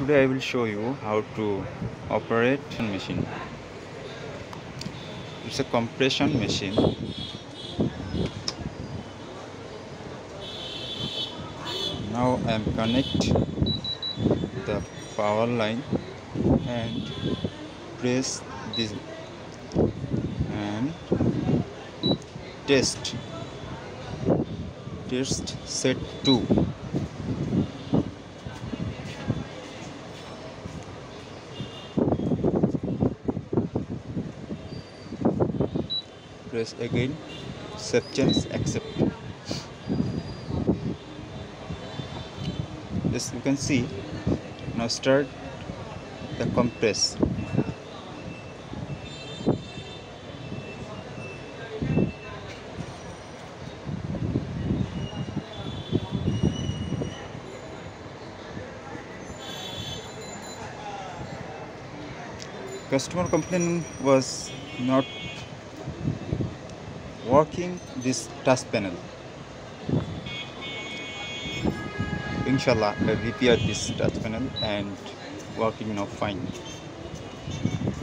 Today I will show you how to operate a machine. It's a compression machine. Now I am connect the power line and press this and test set 2. Press again, save change, accept. As you can see, now start the compress. Customer complaint was not working this touch panel. Inshallah, I repaired this touch panel and working now fine.